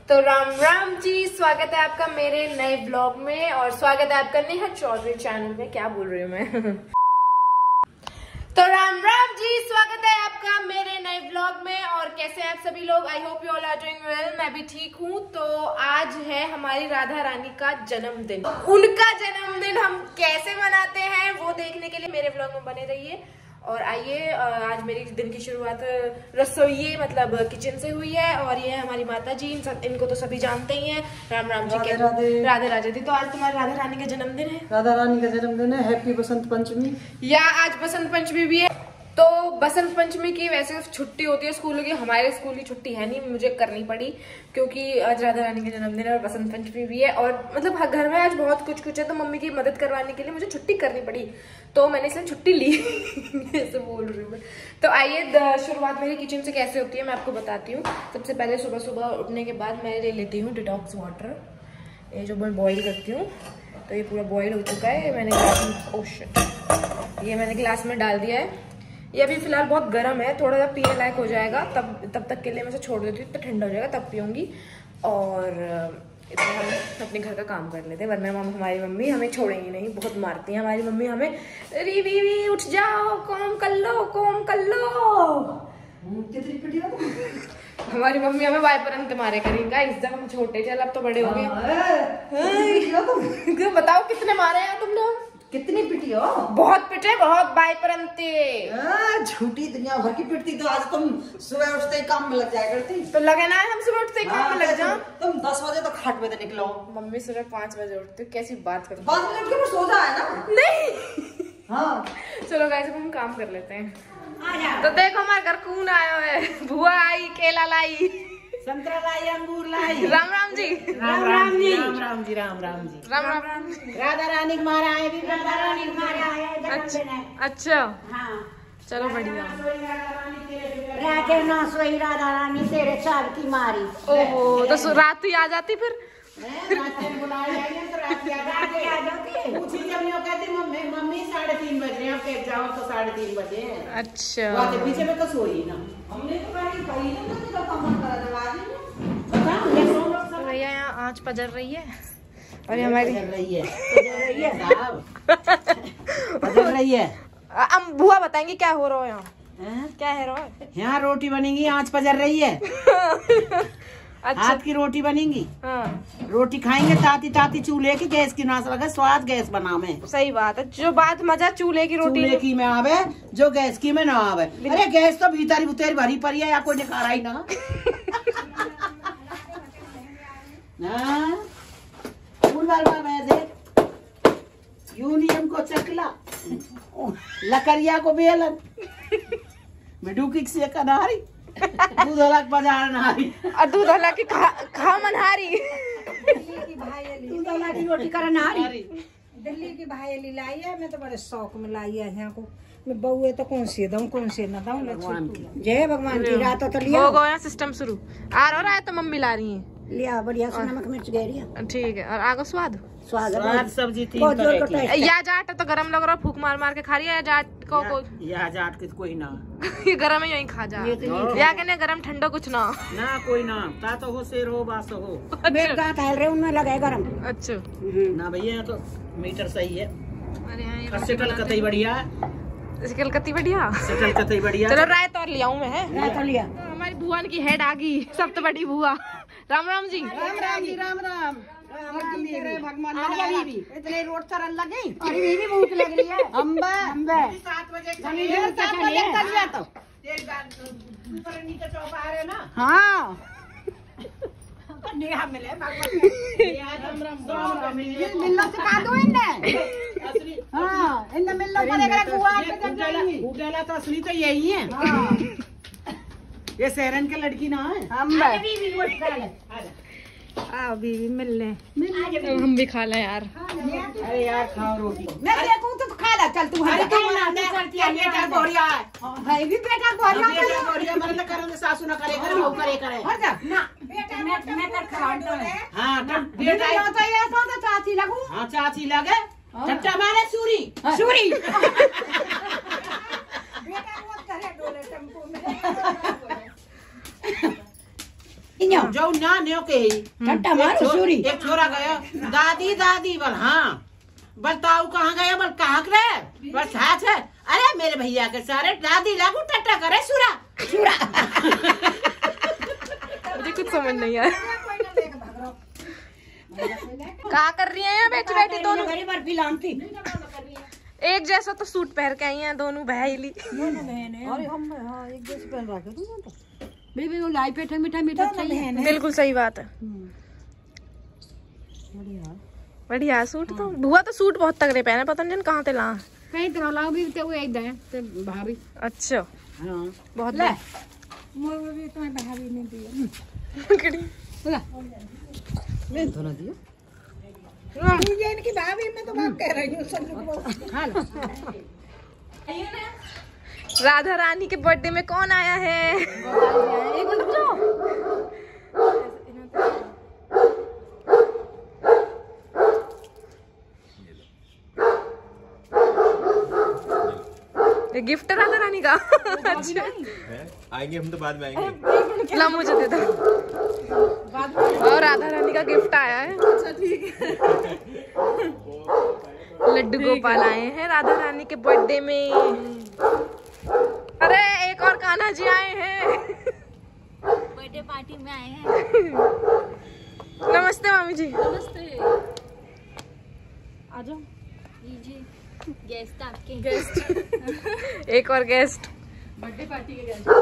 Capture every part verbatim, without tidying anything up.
तो राम राम जी, स्वागत है आपका मेरे नए ब्लॉग में और स्वागत है आपका नेहा चौधरी चैनल में। क्या बोल रही हूँ मैं तो राम राम जी, स्वागत है आपका मेरे नए ब्लॉग में। और कैसे हैं आप सभी लोग? I hope you all are doing well. मैं भी ठीक हूँ। तो आज है हमारी राधा रानी का जन्मदिन। उनका जन्मदिन हम कैसे मनाते हैं वो देखने के लिए मेरे ब्लॉग में बने रहिए। और आइए, आज मेरी दिन की शुरुआत रसोई मतलब किचन से हुई है। और ये है हमारी माता जी, इन सब इनको तो सभी जानते ही हैं। राम राम जी के राधे राधे राधे दी। तो आज तुम्हारी राधा रानी का जन्मदिन है। राधा रानी का जन्मदिन है। हैप्पी बसंत पंचमी। या आज बसंत पंचमी भी है। तो बसंत पंचमी की वैसे छुट्टी होती है स्कूलों की, हमारे स्कूल की छुट्टी है नहीं, मुझे करनी पड़ी क्योंकि आज राधा रानी का जन्मदिन है और बसंत पंचमी भी है। और मतलब घर में आज बहुत कुछ कुछ है, तो मम्मी की मदद करवाने के लिए मुझे छुट्टी करनी पड़ी, तो मैंने इसलिए छुट्टी ली ऐसे बोल रही हूँ मैं। तो आइए, शुरुआत मेरी किचन से कैसे होती है मैं आपको बताती हूँ। सबसे पहले सुबह सुबह उठने के बाद मैं ले लेती हूँ डिटॉक्स वाटर, ये जो मैं बॉईल करती हूँ। तो ये पूरा बॉईल हो चुका है, मैंने ग्लास में ओ शिट ये मैंने ग्लास में डाल दिया है। ये अभी फिलहाल बहुत गर्म है, थोड़ा सा पीने लायक हो जाएगा, तब तब तक के लिए मैं इसे छोड़ देती हूँ, तो ठंडा हो जाएगा तब पीऊँगी। और इतना हम अपने घर का काम कर लेते हैं, वरना हमारी मम्मी हमें छोड़ेंगी नहीं, बहुत मारती है हमारी मम्मी हमें। री वी वी उठ जाओ, काम कर लो, काम कर लो। हमारी मम्मी हमें वाइपर अंत मारे करेंगे। इस जब हम छोटे थे, अब तो बड़े हो गए। बताओ कितने मारे हैं तुमने? कितनी पिटी हो? बहुत पिटे, बहुत बाईपरंते। झूठी दुनिया भर की पिटती। तो आज तुम सुबह उठते ही काम में लग जाया करती। तो लगे ना हम सुबह उठते ही काम में लग जाओ। तुम दस बजे तो खाट पे से निकलो। मम्मी सुबह पाँच बजे उठती, कैसी बात करती? पाँच बजे उठ के सो जा है ना? नहीं। हाँ चलो गाइस, हम काम कर लेते हैं। तो देखो हमारे घर कौन आया है। बुआ आई, केला लाई, संतरा लाई, अंगूर लाई। राम राम जी। राम राम जी। राम राम जी। राम राम जी। राम राम। राधा रानी मारा है भी, राधा रानी मारा है। अच्छा अच्छा, हाँ चलो बढ़िया। राखे ना सोई राधा रानी तेरे चार की मारी। ओहो, तो रात ही आ जाती फिर। मम्मी साढ़े तीन बज रहे हैं, जाओ तो साढ़े तीन बजे। अच्छा, पीछे में तो सोई ना हमने तो भैया यहाँ आँच पजर रही है और ये हमारी रही है पजर रही है। अब बुआ बताएंगे क्या हो रहा है यहाँ। क्या है रहा है यहाँ? रोटी बनेगी, आँच पजर रही है। अच्छा, हाथ की रोटी बनेगी। हाँ, रोटी खाएंगे ताती ताती चूल्हे की, गैस की नाश लगे, स्वाद गैस बना में। सही बात है। जो बात मजा चूल्हे की रोटी चूल्हे की में आवे, जो गैस की में ना आवे। अरे गैस तो भीतर भीतर भरी पड़ी है, या कोई निकाला ही ना। यूनियम को चकला, लकड़िया को बेलन, मिडुकी से कनारी, दूध अलग बाजार नहारी और दूध हला की खा, खा मनहारी। दूध अलग की रोटी कर नहारी। दिल्ली की भाई लाई है, मैं तो बड़े शौक में लाई है यहाँ को। मैं बउए तो कौन से दूं, कौन से न दूं। जय भगवान की। रात तो लिया हो गया सिस्टम शुरू। आ रहा है तो मम्मी ला रही है, लिया बढ़िया से नमक मिर्च गहरिया। ठीक है। और आगो स्वाद स्वाद स्वाद सब्जी तीन तरह की। या जाट तो गरम लग रहा, फूक मार मार के खा रही है। जाट को कोई या जाट के कोई ना ये गरम है, यही खा जा। या कहने गरम ठंडा कुछ ना ना कोई ना, ता तो हो शेर हो बास हो। मेरे गांठ आल रहे उनमें लगे गरम। अच्छा ना भैया, तो मीटर सही है। अरे हाँ, ये कतई बढ़िया, कलकत्ती बढ़िया, कतई बढ़िया। चलो राय तो लिया हूँ मैं है। राय तो लिया। तो हमारी बुआ की हेड आ गई, सब तो बड़ी बुआ। राम राम जी। राम राम जी। राम राम। भगवान इतने रोड चरण लगे। अरे बीवी भूख लग रही है। अम्बा अम्बा सात बजे तो नीचे चौपा आ रहे ना। हाँ नेहा मिले मिलना सिखा दो इन्हें। हाँ इन्हें मिलना पड़ेगा। उठेला तो असली तो यही है। ये सहरन के लड़की ना है। हम आओ बीवी मिल ले। हम भी खा लें यार। अरे यार खाओ रोटी। मैं देखूं तो खा ला। चल तू अरे तुम बनाते करती है बेटा गोरिया है। भाई भी बेटा गोरिया बेटा गोरिया मतलब करन सासू ना करे करे वो करे करे। हट जा ना बेटा। मैं मैं कर खवाता है। हां बेटा होता है ऐसा तो चाची लगू। हां चाची लगे। चट्टा मारे सूरी सूरी। बेटा मत करे डोले टेंपो में। न्यो जो ना न्यो के ही ठट्टा मारो सूरी एक छोरा गया दादी दादी बोल हाँ बताओ कहाँ गया बोल कहाँ रे बस हाथ है अरे मेरे भैया के सारे दादी लागू टट्टा करे सूरा सूरा मुझे कुछ समझ नहीं आया। क्या कर रही है बैठी बैठी दोनों? बर्फी लानती एक जैसा तो सूट पहन के आई हैं दोनों बहली। अरे हम हाँ एक जैसे पहन रखे तुम तो बेबी वो लाई पेट मीठा मीठा चाहिए। बिल्कुल सही बात है। बढ़िया बढ़िया सूट तो बुआ तो सूट बहुत तगड़े पहने पता नहीं कहाँ से ला कहीं तरह लाओ भी तो एक दे तो भाभी। अच्छा हाँ बहुत ले मोर भी तुम्हें भाभी ने दिया मैं तो ना दिया ये इनकी भाभी मैं तो बात कह रही हूँ सब खा लो। राधा रानी के बर्थडे में कौन आया है? एक मिनट रुक जाओ। ये गिफ्ट है राधा रानी का। अच्छा आएंगे हम तो बाद में आएंगे। ला मुझे दे दो। और राधा रानी का गिफ्ट आया है। अच्छा ठीक है। लड्डू गोपाल आए हैं राधा रानी के बर्थडे में। अरे एक और कान्हा जी आए हैं बर्थडे पार्टी में आए हैं। नमस्ते मामी जी। नमस्ते। आ जाओ। लीजिए गेस्ट आपके गेस्ट एक और गेस्ट बर्थडे पार्टी के गेस्ट।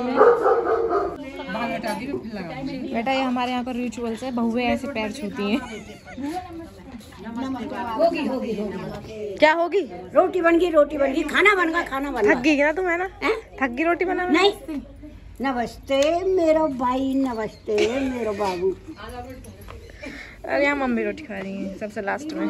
बेटा ये हमारे यहाँ पर रिचुअल्स है। बहुएं ऐसे पैर छूती हैं। होगी होगी होगी क्या होगी? रोटी बन गई रोटी बन गई खाना बन गया खाना बन थक गई ना तुम है ना? थक गई रोटी बनाने में? नहीं नमस्ते मेरा भाई नमस्ते मेरा बाबू। अरे यहाँ मम्मी रोटी खा रही हैं सबसे लास्ट में।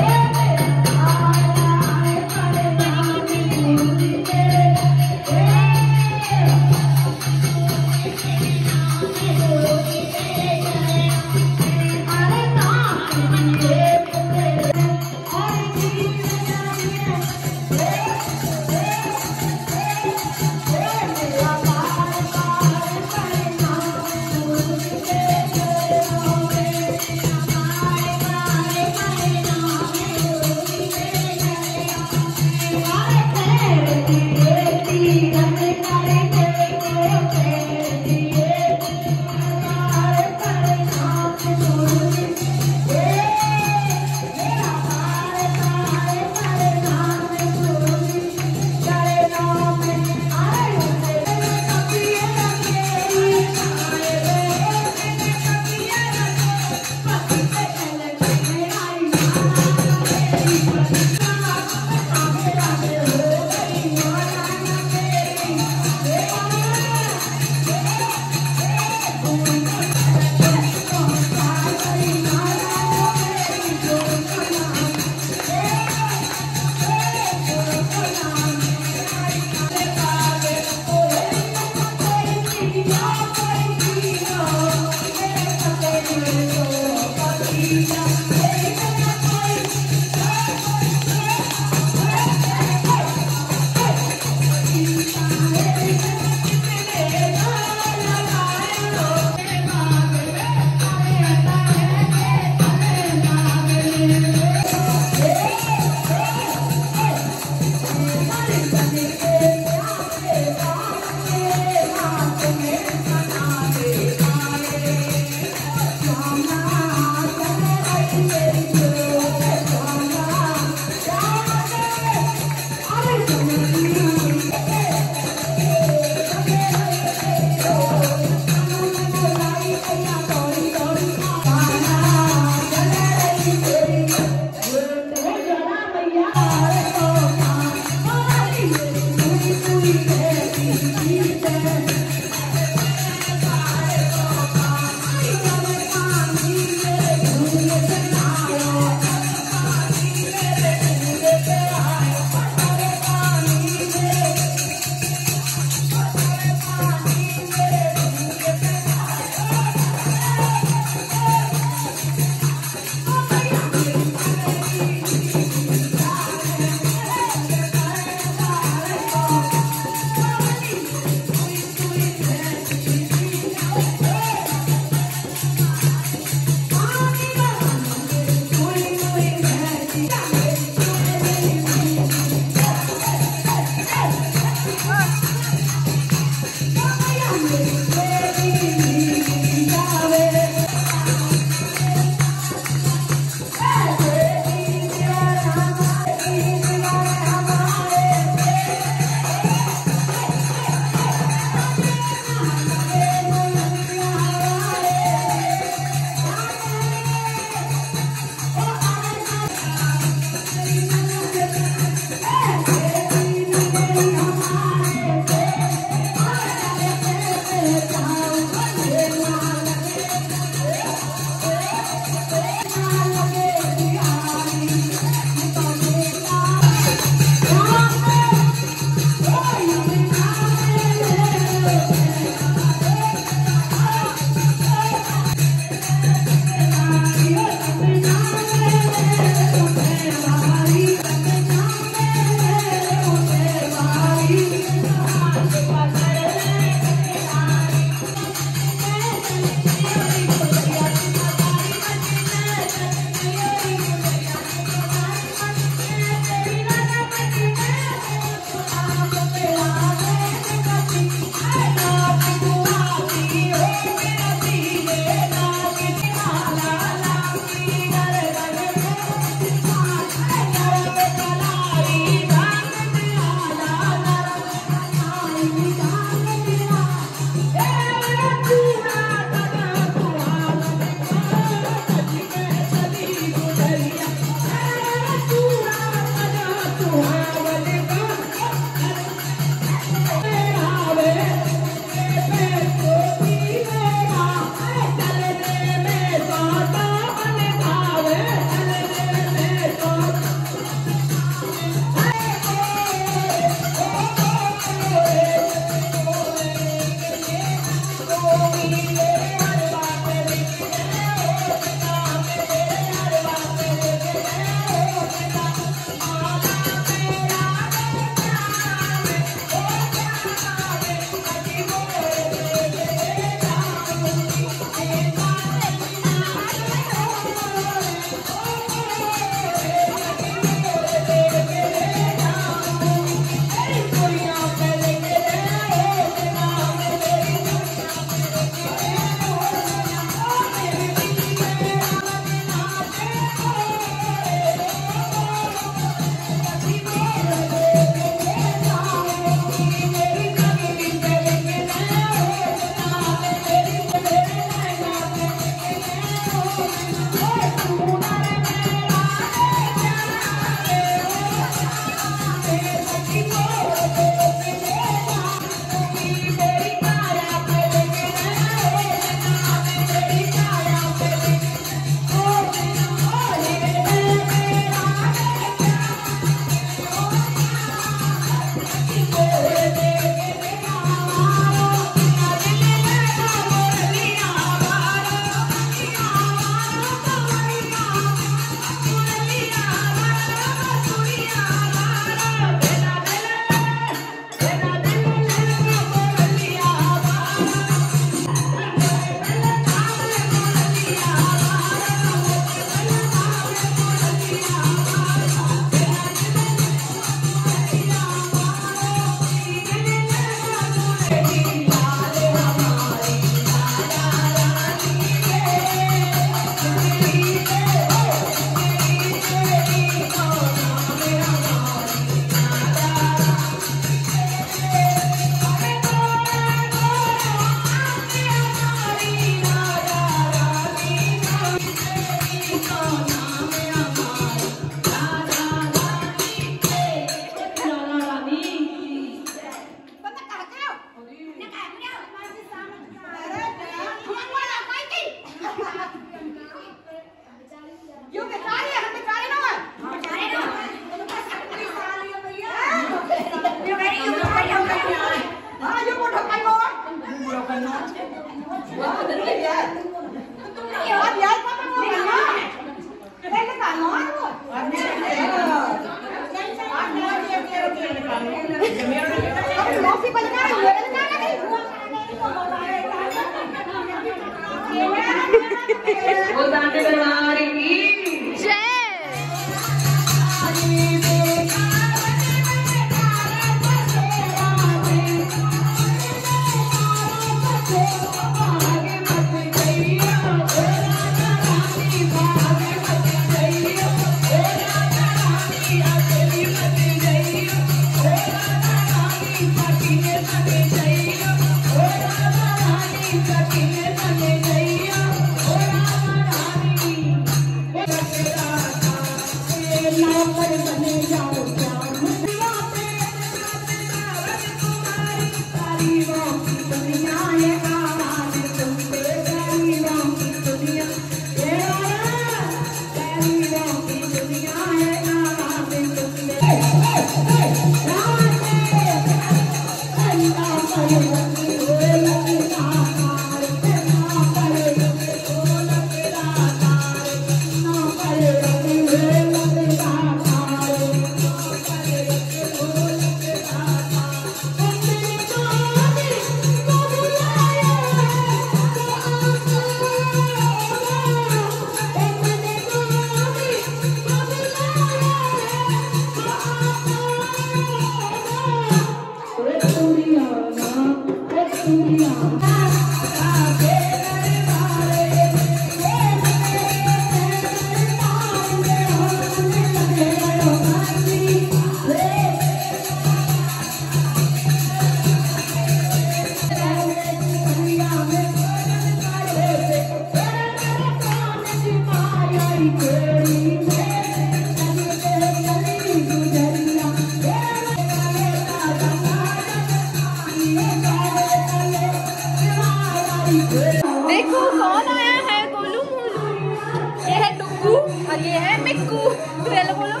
देखो कौन आया है, गोलू मोलू। ये है टुक्कू और ये है मिक्कू। हेलो बोलो,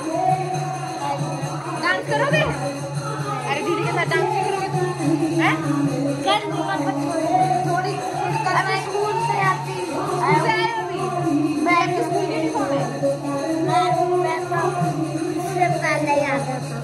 डांस करोगे? अरे दीदी के साथ डांस करोगे तुम? हैं? कर थोड़ी मैं स्कूल से आती हूँ। मैं स्कूल की यूनिफॉर्म है। मैं मैं तो पहले आता था।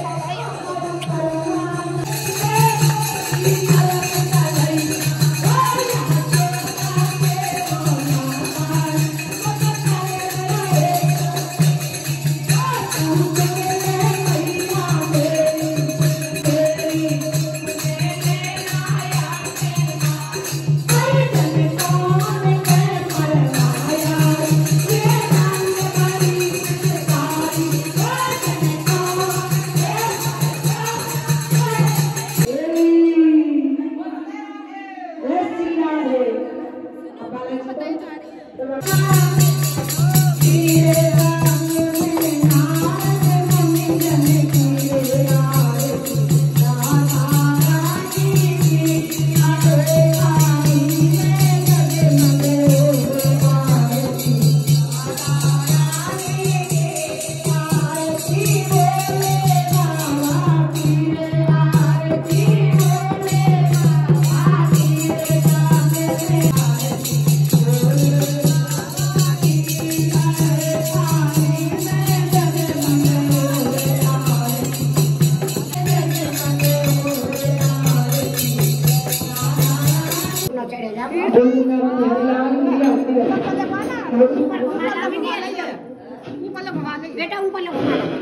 बेटा ऊपर ले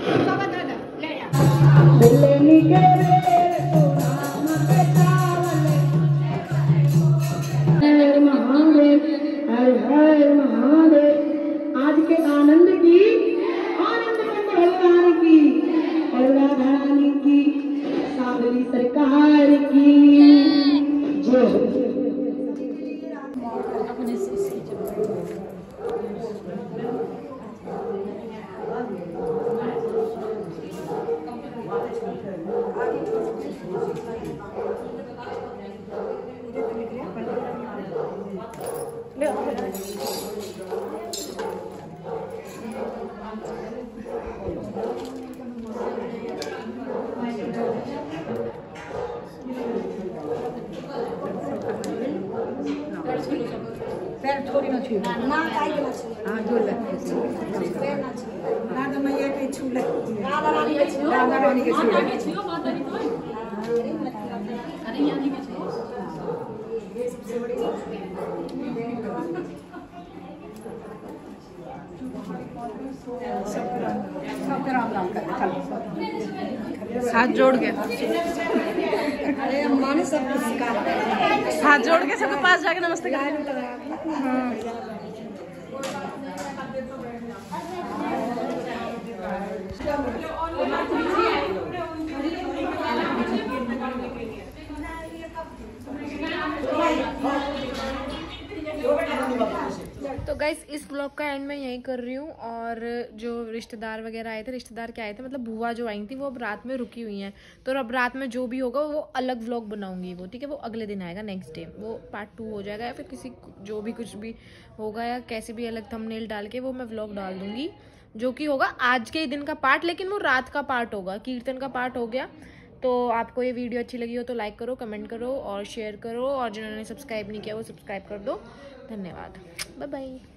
आज के आनंद की आनंद भगवान की राधारानी की सावली सरकार की जय। पैर थोड़ी ना छू ना काई ना छू हां जोर बैठ पैर ना छू राधा मैया के छू ले राधा रानी के छू राधा रानी के छू के छू माता रानी तो अरे यानी के छू ये सबसे बड़ी सबके राम राम कर हाथ जोड़ के अरे अम्मा ने सब कुछ सिखा हाथ जोड़ के सबके पास जाके नमस्ते कर। तो गाइस इस ब्लॉग का एंड मैं यही कर रही हूँ। और जो रिश्तेदार वगैरह आए थे, रिश्तेदार क्या आए थे मतलब बुआ जो आई थी, वो अब रात में रुकी हुई हैं। तो अब रात में जो भी होगा वो अलग व्लॉग बनाऊंगी वो, ठीक है। वो अगले दिन आएगा, नेक्स्ट डे वो पार्ट टू हो जाएगा, या फिर किसी जो भी कुछ भी होगा या कैसे भी अलग थंबनेल डाल के वो मैं व्लॉग डाल दूंगी, जो कि होगा आज के ही दिन का पार्ट, लेकिन वो रात का पार्ट होगा। कीर्तन का पार्ट हो गया। तो आपको ये वीडियो अच्छी लगी हो तो लाइक करो, कमेंट करो और शेयर करो, और जिन्होंने सब्सक्राइब नहीं किया वो सब्सक्राइब कर दो। धन्यवाद, बाय बाय।